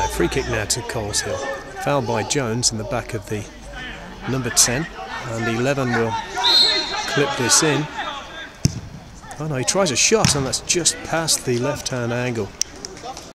Free kick now to Coleshill. Foul by Jones in the back of the number 10, and 11 will clip this in. Oh no, he tries a shot and that's just past the left-hand angle.